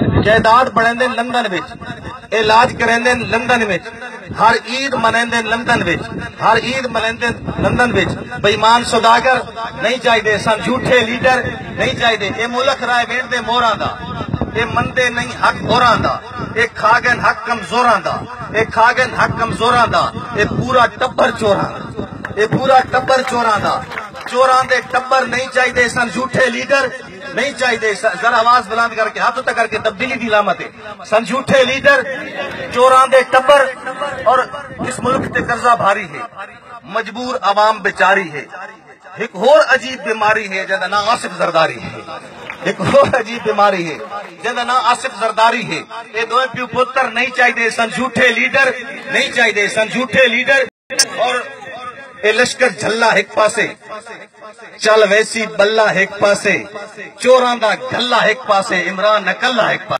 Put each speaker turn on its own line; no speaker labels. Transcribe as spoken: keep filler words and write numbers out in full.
جائیداد بڑھیں لندن وچ، علاج کریں لندن وچ، ہر عید منیں لندن وچ، ہر عید منیں لندن وچ۔ بےمان سوداگر نہیں چاہیے سن، جھوٹے لیڈر نہیں چاہیے۔ یہ ملک رائے وین دے موراں دا، یہ مندے نہیں حق ہوراں دا، یہ کھاگن حق کمزوراں دا، یہ کھاگن حق کمزوراں دا۔ یہ پورا ٹبر چوراں دا، یہ پورا ٹبر چوراں دا۔ چوراں دے ٹبر نہیں چاہیے سن، جھوٹے لیڈر نہیں چاہیے۔ ذرا آواز بلند کر کے ہاتھ تک کر کے تبدیلی دی علامت ہے۔ سن جھوٹے لیڈر، چوراں دے ٹبر، اور اس ملک تے قرضہ بھاری ہے، مجبور عوام بیچاری ہے۔ ایک اور عجیب بیماری ہے جہاں نام آصف زرداری ہے، ایک اور عجیب بیماری ہے جہاں نام آصف زرداری ہے۔ یہ دو پیو پتر نہیں چاہیے سن، جھوٹے لیڈر نہیں چاہیے سن، جھوٹے لیڈر۔ اور اے لشکر جھلا ایک پاسے، چل ویسی بلہ ایک پاسے، چوراں دا گھلا ایک پاسے، عمران نکلا ایک پاسے۔